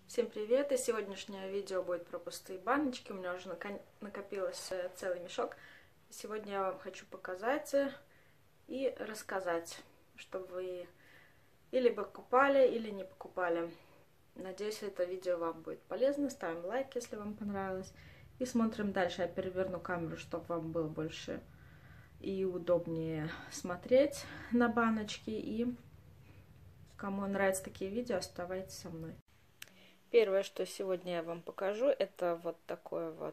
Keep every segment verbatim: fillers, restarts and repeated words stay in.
Всем привет! И сегодняшнее видео будет про пустые баночки. У меня уже накопилось целый мешок. Сегодня я вам хочу показать и рассказать, чтобы вы или покупали, или не покупали. Надеюсь, это видео вам будет полезно. Ставим лайк, если вам понравилось. И смотрим дальше. Я переверну камеру, чтобы вам было больше и удобнее смотреть на баночки. И кому нравятся такие видео, оставайтесь со мной. Первое, что сегодня я вам покажу, это вот такой вот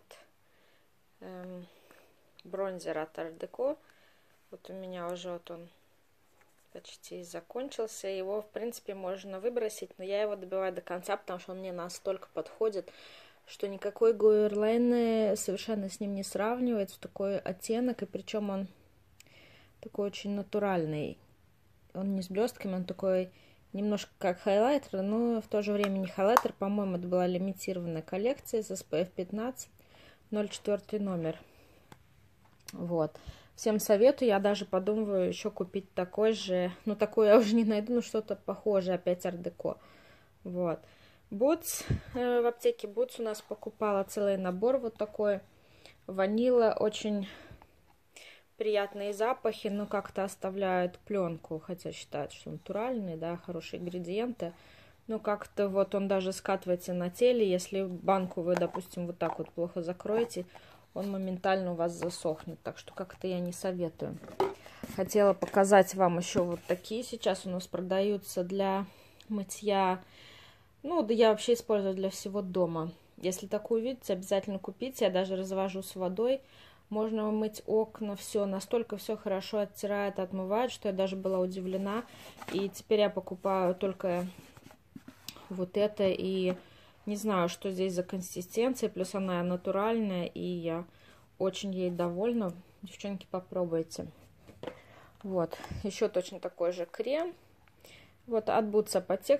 эм, бронзер от Art Deco. Вот у меня уже вот он почти закончился. Его, в принципе, можно выбросить, но я его добиваю до конца, потому что он мне настолько подходит, что никакой Guerlain совершенно с ним не сравнивается. Такой оттенок, и причем он такой очень натуральный. Он не с блестками, он такой немножко как хайлайтер, но в то же время не хайлайтер. По-моему, это была лимитированная коллекция с эс пи эф пятнадцать, ноль четыре номер. Вот. Всем советую. Я даже подумываю еще купить такой же. Ну, такой я уже не найду, но что-то похожее. Опять Art Deco. Вот. Boots. Э, в аптеке Boots у нас покупала целый набор вот такой. Ванила. Очень приятные запахи, но как-то оставляют пленку, хотя считают, что натуральные, да, хорошие ингредиенты. Но как-то вот он даже скатывается на теле. Если банку вы, допустим, вот так вот плохо закроете, он моментально у вас засохнет. Так что как-то я не советую. Хотела показать вам еще вот такие. Сейчас у нас продаются для мытья. Ну, да я вообще использую для всего дома. Если такую видите, обязательно купите. Я даже развожу с водой. Можно мыть окна, все, настолько все хорошо оттирает, отмывает, что я даже была удивлена. И теперь я покупаю только вот это, и не знаю, что здесь за консистенция, плюс она натуральная, и я очень ей довольна. Девчонки, попробуйте. Вот, еще точно такой же крем. Вот от Boots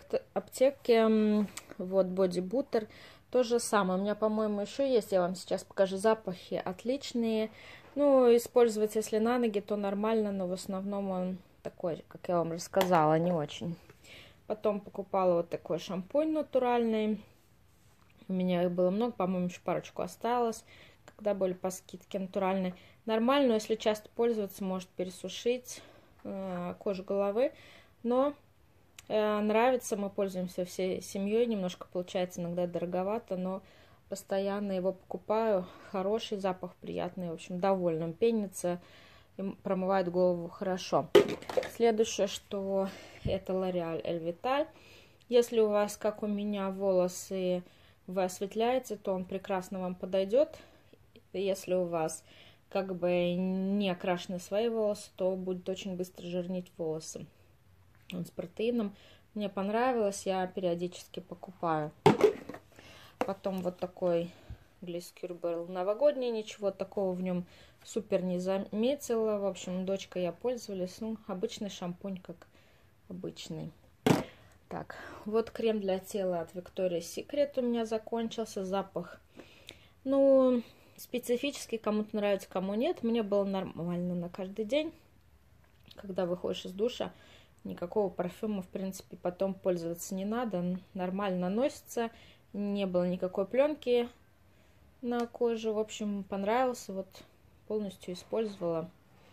аптеки, вот Body Butter. То же самое. У меня, по-моему, еще есть. Я вам сейчас покажу. Запахи отличные. Ну, использовать, если на ноги, то нормально, но в основном он такой, как я вам рассказала, не очень. Потом покупала вот такой шампунь натуральный. У меня их было много, по-моему, еще парочку осталось, когда были по скидке натуральные. Нормально, но если часто пользоваться, может пересушить э, кожу головы. Но нравится, мы пользуемся всей семьей, немножко получается иногда дороговато, но постоянно его покупаю. Хороший запах, приятный, в общем, довольным. Пенится и промывает голову хорошо. Следующее, что это L'Oréal Elvital. Если у вас, как у меня, волосы вы осветляете, то он прекрасно вам подойдет. Если у вас как бы не окрашены свои волосы, то будет очень быстро жирнить волосы. Он с протеином. Мне понравилось, я периодически покупаю. Потом вот такой Глискюр был новогодний, ничего такого в нем супер не заметила. В общем, дочка я пользовалась. Ну, обычный шампунь, как обычный. Так, вот крем для тела от Victoria's Secret у меня закончился. Запах, ну, специфический, кому-то нравится, кому нет. Мне было нормально на каждый день, когда выходишь из душа. Никакого парфюма, в принципе, потом пользоваться не надо. Нормально наносится. Не было никакой пленки на коже. В общем, понравился. Вот полностью использовала.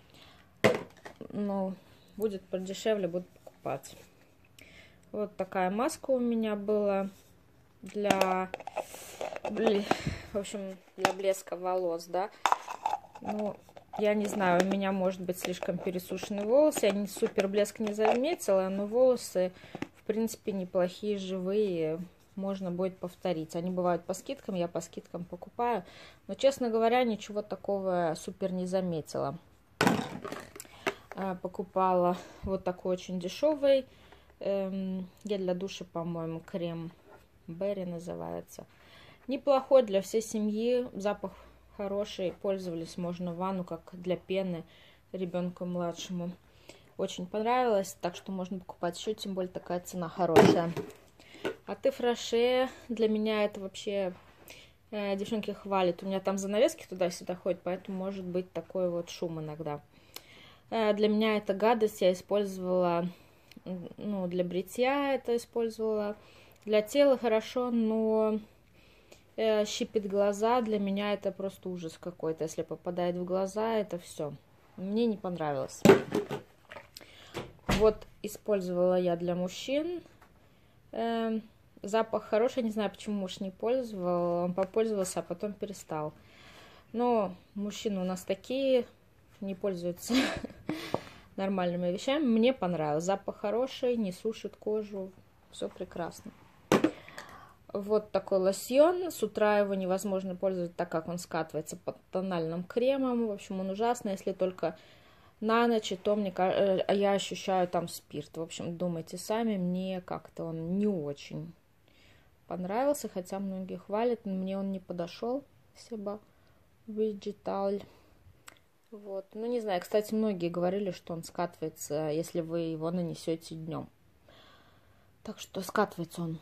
Но будет подешевле, буду покупать. Вот такая маска у меня была для, в общем, для блеска волос, да. Ну, я не знаю, у меня может быть слишком пересушенные волосы. Я не супер блеск не заметила, но волосы, в принципе, неплохие, живые. Можно будет повторить. Они бывают по скидкам, я по скидкам покупаю. Но, честно говоря, ничего такого супер не заметила. Покупала вот такой очень дешевый эм, гель для душа, по-моему, крем Берри называется. Неплохой для всей семьи, запах хороший, пользовались, можно в ванну, как для пены ребенку младшему. Очень понравилось, так что можно покупать еще, тем более такая цена хорошая. От Yves Rocher для меня это вообще, э, девчонки хвалят, у меня там занавески туда-сюда ходят, поэтому может быть такой вот шум иногда. Э, для меня это гадость, я использовала, ну, для бритья это использовала. Для тела хорошо, но э, щипит глаза. Для меня это просто ужас какой-то. Если попадает в глаза, это все. Мне не понравилось. Вот использовала я для мужчин. Э, запах хороший, не знаю, почему муж не пользовал. Он попользовался, а потом перестал. Но мужчины у нас такие, не пользуются нормальными вещами. Мне понравилось. Запах хороший, не сушит кожу. Все прекрасно. Вот такой лосьон. С утра его невозможно пользоваться, так как он скатывается под тональным кремом. В общем, он ужасный, если только на ночь, и то мне, я ощущаю там спирт. В общем, думайте сами, мне как-то он не очень понравился, хотя многие хвалят, но мне он не подошел. Себа Vegetal. Вот. Ну, не знаю, кстати, многие говорили, что он скатывается, если вы его нанесете днем. Так что скатывается он.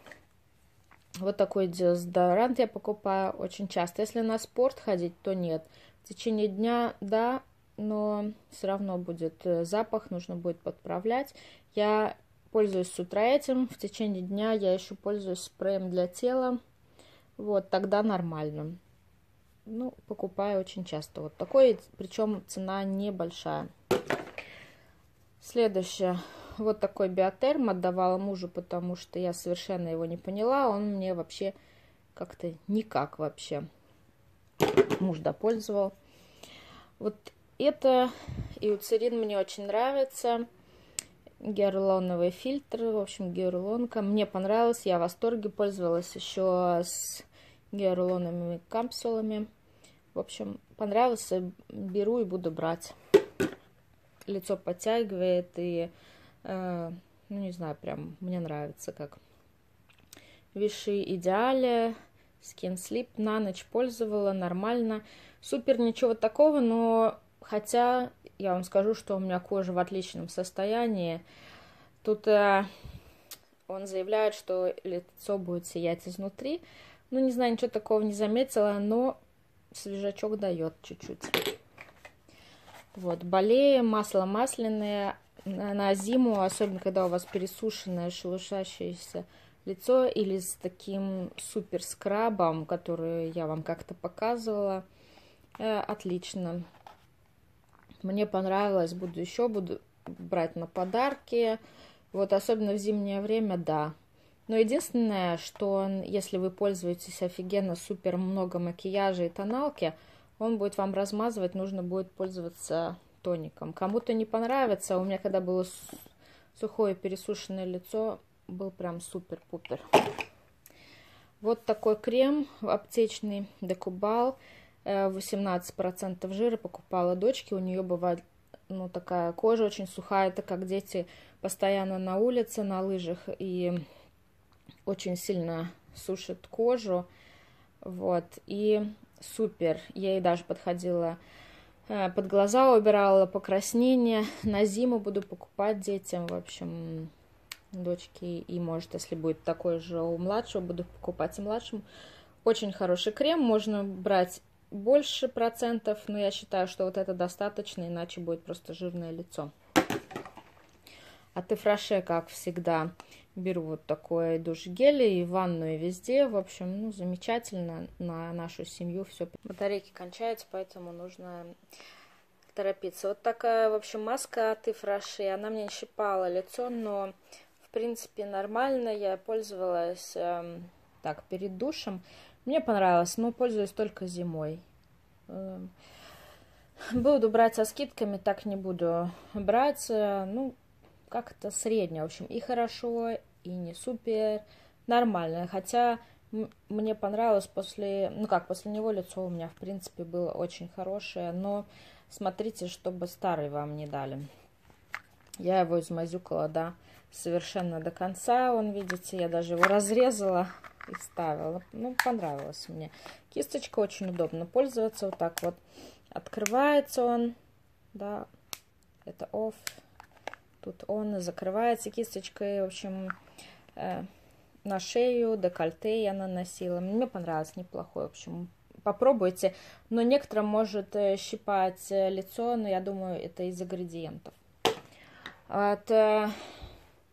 Вот такой дезодорант я покупаю очень часто. Если на спорт ходить, то нет. В течение дня, да, но все равно будет запах, нужно будет подправлять. Я пользуюсь с утра этим. В течение дня я еще пользуюсь спреем для тела. Вот, тогда нормально. Ну, покупаю очень часто. Вот такой, причем цена небольшая. Следующее. Вот такой биотерм отдавала мужу, потому что я совершенно его не поняла. Он мне вообще как-то никак вообще. Муж допользовал. Вот это эуцерин мне очень нравится. Гиалуроновый фильтр. В общем, гиалуронка. Мне понравилось. Я в восторге. Пользовалась еще с гиалуроновыми капсулами. В общем, понравился. Беру и буду брать. Лицо подтягивает и... ну, не знаю, прям мне нравится как. Виши Идеале, Skin Sleep, на ночь пользовала, нормально. Супер, ничего такого, но хотя я вам скажу, что у меня кожа в отличном состоянии. Тут э, он заявляет, что лицо будет сиять изнутри. Ну, не знаю, ничего такого не заметила, но свежачок дает чуть-чуть. Вот, болеем, масло масляное. На зиму, особенно когда у вас пересушенное, шелушащееся лицо, или с таким супер скрабом, который я вам как-то показывала, э, отлично. Мне понравилось, буду еще, буду брать на подарки. Вот, особенно в зимнее время, да. Но единственное, что он, если вы пользуетесь офигенно супер много макияжа и тоналки, он будет вам размазывать, нужно будет пользоваться тоником. Кому-то не понравится. У меня, когда было сухое пересушенное лицо, был прям супер-пупер. Вот такой крем аптечный Декубал. восемнадцать процентов жира. Покупала дочке. У нее бывает, ну, такая кожа очень сухая, так как дети постоянно на улице, на лыжах, и очень сильно сушит кожу. Вот. И супер. Я ей даже подходила, под глаза убирала, покраснение. На зиму буду покупать детям, в общем, дочке. И, может, если будет такой же у младшего, буду покупать и младшему. Очень хороший крем. Можно брать больше процентов, но я считаю, что вот это достаточно, иначе будет просто жирное лицо. От Ифраше, как всегда, беру вот такой душ-гель и ванную везде. В общем, ну, замечательно. На нашу семью все. Батарейки кончаются, поэтому нужно торопиться. Вот такая, в общем, маска от Ифраше. Она мне щипала лицо, но, в принципе, нормально. Я пользовалась э, так перед душем. Мне понравилось, но пользуюсь только зимой. Э, буду брать со скидками, так не буду брать. Э, ну, как-то среднее, в общем, и хорошо, и не супер, нормально. Хотя мне понравилось после, ну как, после него лицо у меня, в принципе, было очень хорошее, но смотрите, чтобы старый вам не дали. Я его измазюкала, да, совершенно до конца, он, видите, я даже его разрезала и вставила. Ну, понравилось мне. Кисточка очень удобно пользоваться, вот так вот открывается он, да, это off. Тут он закрывается кисточкой, в общем, э, на шею, декольте я наносила. Мне понравилось, неплохой, в общем. Попробуйте. Но некоторым может щипать лицо, но я думаю, это из ингредиентов. От э,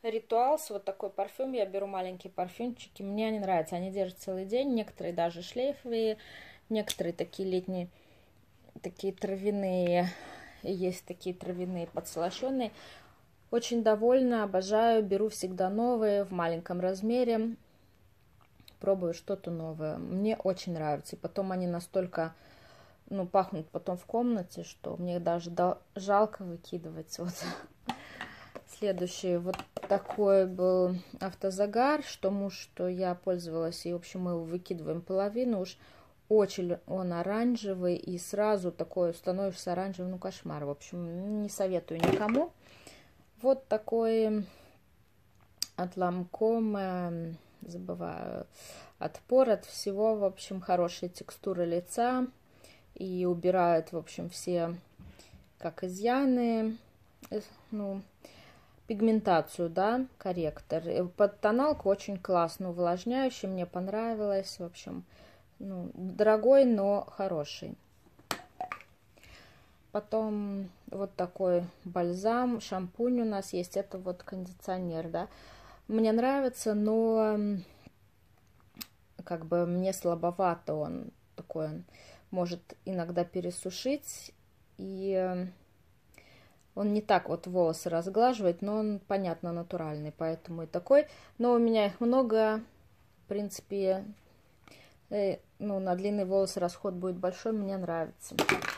Rituals, вот такой парфюм. Я беру маленькие парфюмчики. Мне они нравятся. Они держат целый день. Некоторые даже шлейфовые. Некоторые такие летние, такие травяные. Есть такие травяные, подслащенные. Очень довольна, обожаю. Беру всегда новые в маленьком размере. Пробую что-то новое. Мне очень нравится. И потом они настолько, ну, пахнут потом в комнате, что мне даже жалко выкидывать. Вот. Следующий вот такой был автозагар, что муж, что я пользовалась, и, в общем, мы его выкидываем половину. Уж очень он оранжевый, и сразу такой становишься оранжевым, ну, кошмар. В общем, не советую никому. Вот такой от Lancome, забываю, отпор от всего, в общем, хорошая текстура лица, и убирает, в общем, все, как изъяны, ну, пигментацию, да, корректор. Под тоналку очень классно, увлажняющий, мне понравилось, в общем, ну, дорогой, но хороший. Потом вот такой бальзам, шампунь у нас есть, это вот кондиционер, да. Мне нравится, но как бы мне слабовато он, такой он может иногда пересушить, и он не так вот волосы разглаживает, но он, понятно, натуральный, поэтому и такой. Но у меня их много, в принципе, э, ну, на длинные волосы расход будет большой, мне нравится.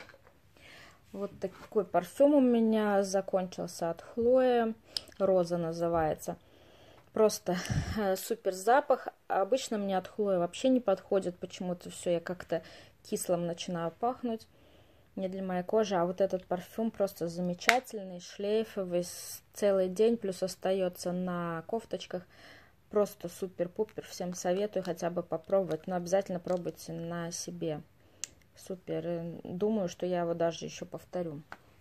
Вот такой парфюм у меня закончился от Хлои, Роза называется. Просто э, супер запах. Обычно мне от Хлои вообще не подходит, почему-то все, я как-то кислым начинаю пахнуть. Не для моей кожи, а вот этот парфюм просто замечательный, шлейфовый, целый день, плюс остается на кофточках. Просто супер-пупер, всем советую хотя бы попробовать, но обязательно пробуйте на себе. Супер, думаю, что я его даже еще повторю.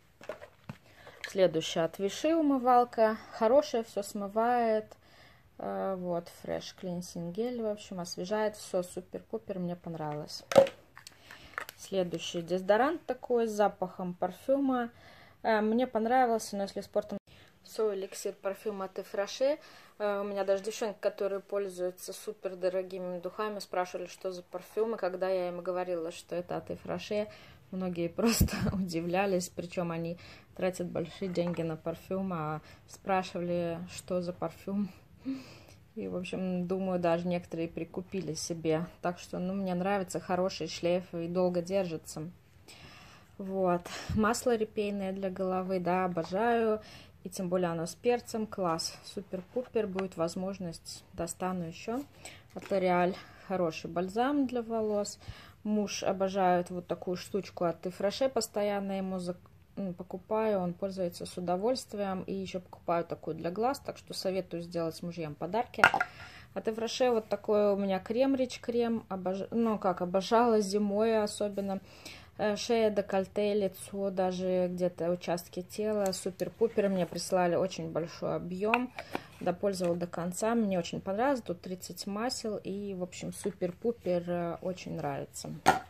Следующая от Виши умывалка, хорошая, все смывает. Вот, Fresh Cleansing Gel, в общем, освежает, все супер-пупер, мне понравилось. Следующий дезодорант такой с запахом парфюма. Мне понравился, но если спортом... Свой эликсир парфюм от Ифраше. У меня даже девчонки, которые пользуются супер дорогими духами, спрашивали, что за парфюм. И когда я им говорила, что это от Ифраше, многие просто удивлялись. Причем они тратят большие деньги на парфюм, а спрашивали, что за парфюм. И, в общем, думаю, даже некоторые прикупили себе. Так что, ну, мне нравится, хороший шлейф и долго держится. Вот. Масло репейное для головы, да, обожаю. И тем более оно с перцем. Класс. Супер-пупер. Будет возможность, достану еще. От L'Oréal хороший бальзам для волос. Муж обожает вот такую штучку от Ифраше. Постоянно ему за... покупаю, он пользуется с удовольствием, и еще покупаю такую для глаз, так что советую сделать мужьям подарки. От Ифраше вот такой у меня крем, Рич крем, обож... ну как, обожала зимой особенно. Шея, декольте, лицо, даже где-то участки тела, супер-пупер, мне прислали очень большой объем, допользовала до конца, мне очень понравилось, тут тридцать масел, и, в общем, супер-пупер, очень нравится.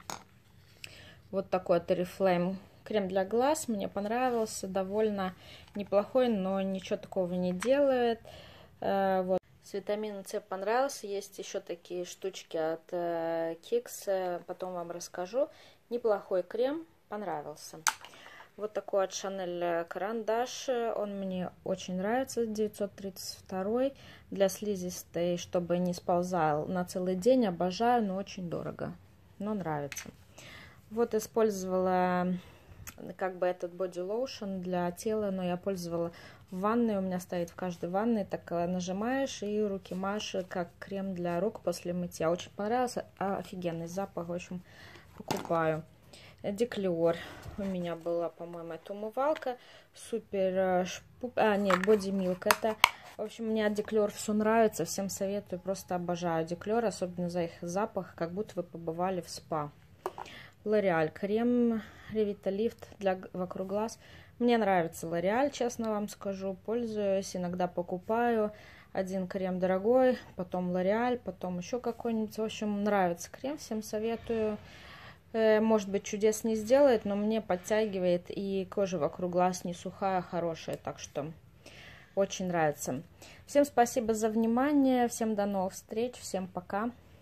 Вот такой от Oriflame крем для глаз, мне понравился, довольно неплохой, но ничего такого не делает. Вот. С витамином С понравился, есть еще такие штучки от Kix, потом вам расскажу. Неплохой крем, понравился. Вот такой от Chanel карандаш, он мне очень нравится, девятьсот тридцать два, для слизистой, чтобы не сползал на целый день, обожаю, но очень дорого, но нравится. Вот использовала как бы этот боди лоушен для тела, но я пользовала в ванной, у меня стоит в каждой ванной, так нажимаешь и руки машешь, как крем для рук после мытья. Очень понравился, офигенный запах, в общем, покупаю. Деклиор у меня была, по-моему, эта умывалка, супер, шпу... а нет, боди милк, это, в общем, мне от Деклиор все нравится, всем советую, просто обожаю Деклиор, особенно за их запах, как будто вы побывали в спа. L'Oréal крем Revitalift для вокруг глаз. Мне нравится L'Oréal, честно вам скажу, пользуюсь, иногда покупаю. Один крем дорогой, потом L'Oréal, потом еще какой-нибудь. В общем, нравится крем, всем советую. Может быть, чудес не сделает, но мне подтягивает, и кожа вокруг глаз не сухая, хорошая. Так что очень нравится. Всем спасибо за внимание, всем до новых встреч, всем пока.